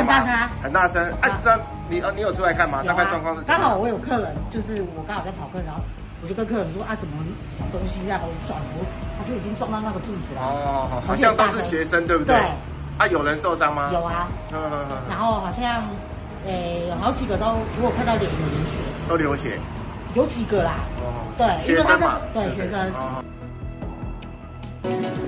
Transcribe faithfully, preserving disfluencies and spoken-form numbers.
很大声啊， 很大声。哎，这样你呃你有出来看吗？大概状况是？ 刚好我有客人，就是我刚好在跑客，然后我就跟客人说啊，怎么什么东西在帮我转？我他就已经撞到那个柱子了。哦， 好像都是学生，对不对？ 对。 啊，有人受伤吗？ 有啊。嗯嗯嗯。然后好像，诶，好几个都，我有看到脸有流血。都流血。有几个啦。哦。对，因为他是对学生。